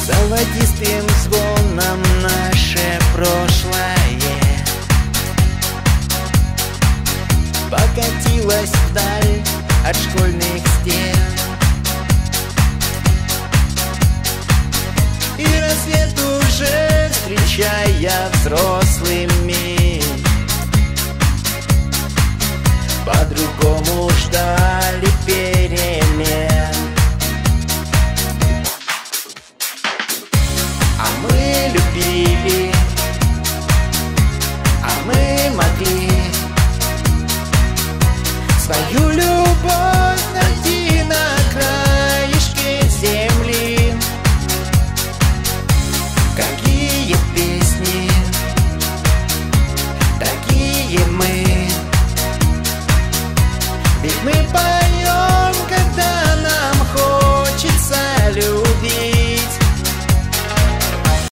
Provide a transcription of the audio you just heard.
золотистым звоном наше прошлое покатилось вдаль от школьных стен. И рассвет уже, встречая взрослыми, по-другому ждали перемен. А мы любили, а мы могли свою